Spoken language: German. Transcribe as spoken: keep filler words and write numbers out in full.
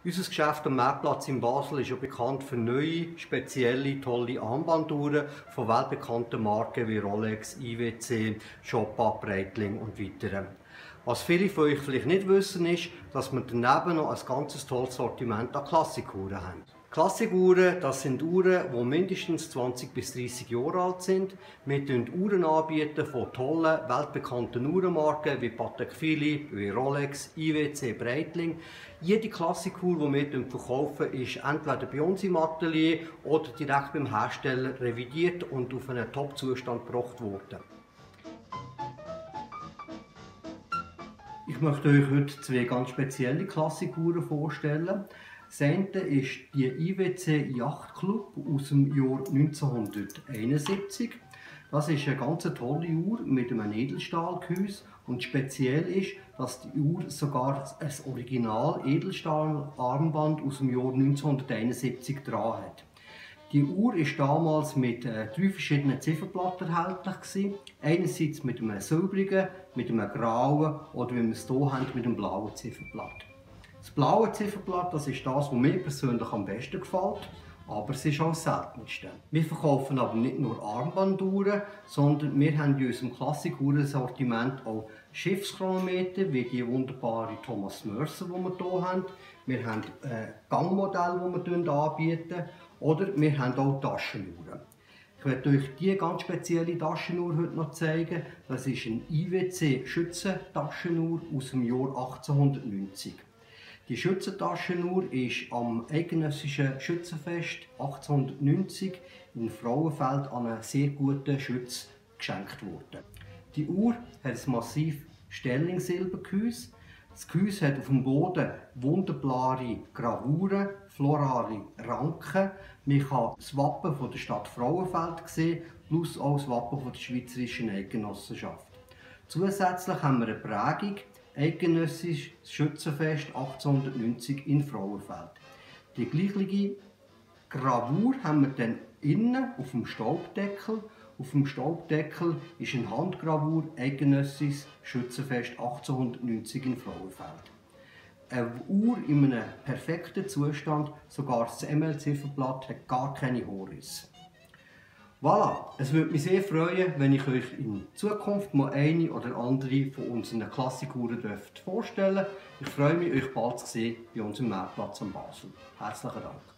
Unser Geschäft am Marktplatz in Basel ist ja bekannt für neue, spezielle, tolle Armbanduhren von weltbekannten Marken wie Rolex, I W C, Chopard, Breitling und weiteren. Was viele von euch vielleicht nicht wissen, ist, dass wir daneben noch ein ganz tolles Sortiment an Klassikuhren haben. Klassikuhren, das sind Uhren, die mindestens zwanzig bis dreissig Jahre alt sind. Wir bieten Uhren anbieten von tollen, weltbekannten Uhrenmarken wie Patek Philippe, wie Rolex, I W C, Breitling. Jede Klassikuhr, die wir verkaufen, ist entweder bei uns im Atelier oder direkt beim Hersteller revidiert und auf einen Top-Zustand gebracht worden. Ich möchte euch heute zwei ganz spezielle Klassikuhren vorstellen. Das eine ist die I W C Yacht Club aus dem Jahr neunzehnhunderteinundsiebzig. Das ist eine ganz tolle Uhr mit einem Edelstahlgehäuse und speziell ist, dass die Uhr sogar ein Original Edelstahlarmband aus dem Jahr neunzehnhunderteinundsiebzig dran hat. Die Uhr war damals mit äh, drei verschiedenen Zifferblatten erhältlich. Einerseits mit einem silbrigen, mit einem grauen oder wie wir es hier haben, mit einem blauen Zifferblatt. Das blaue Zifferblatt, das ist das, was mir persönlich am besten gefällt, aber es ist auch das seltenste. Wir verkaufen aber nicht nur Armbanduhren, sondern wir haben in unserem Klassikuhren-Sortiment auch Schiffschronometer, wie die wunderbare Thomas Mercer, die wir hier haben. Wir haben äh, Gangmodelle, die wir anbieten, oder wir haben auch Taschenuhren. Ich werde euch diese ganz spezielle Taschenuhr heute noch zeigen. Das ist eine I W C Schützentaschenuhr aus dem Jahr achtzehnhundertneunzig. Die Schützentaschenuhr ist am Eidgenössischen Schützenfest achtzehnhundertneunzig in Frauenfeld an einen sehr guten Schütz geschenkt worden. Die Uhr hat ein massiv Sterling-Silbergehäuse. Das Gehäuse hat auf dem Boden wunderbare Gravuren, florale Ranken. Man kann das Wappen von der Stadt Frauenfeld sehen, plus auch das Wappen von der Schweizerischen Eidgenossenschaft. Zusätzlich haben wir eine Prägung, Eidgenössisches Schützenfest achtzehnhundertneunzig in Frauenfeld. Die gleiche Gravur haben wir dann innen auf dem Staubdeckel. Auf dem Staubdeckel ist eine Handgravur Eidgenössisches Schützenfest achtzehnhundertneunzig in Frauenfeld. Eine Uhr in einem perfekten Zustand, sogar das M L-Zifferblatt hat gar keine Haarrisse. Voilà, es würde mich sehr freuen, wenn ich euch in Zukunft mal eine oder andere von unseren Klassikuhren vorstellen dürfte. Ich freue mich, euch bald zu sehen bei uns im Marktplatz am Basel. Herzlichen Dank.